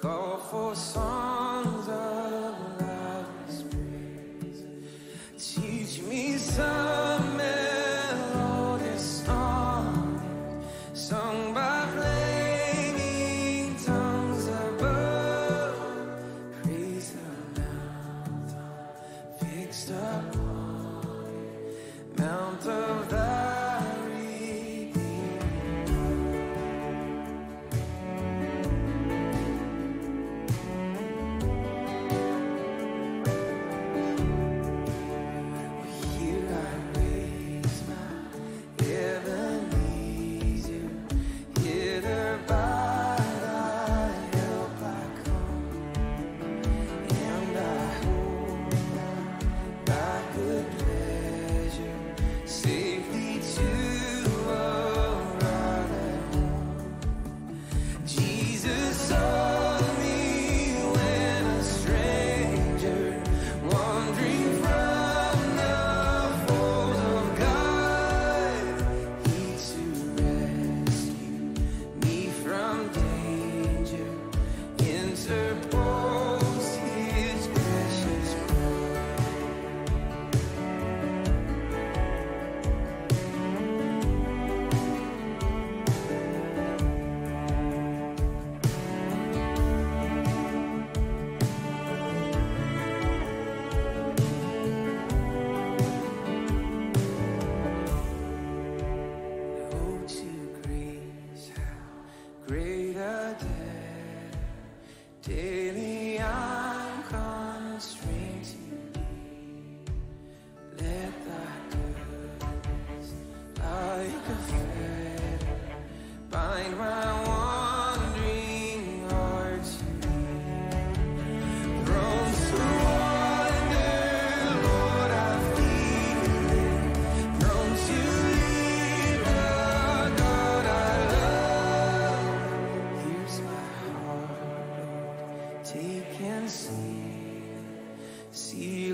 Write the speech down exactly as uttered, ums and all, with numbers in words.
call for songs of loudest praise. Teach me some melodious song sung by flaming tongues above. Praise the mountain fixed upon it, mount of thy daily I'm constrained to thee. Let thy goodness like a fetter bind my wandering heart to thee. Prone to wander, Lord, I feel it. Prone to leave the God I love. Here's my heart, take and see, see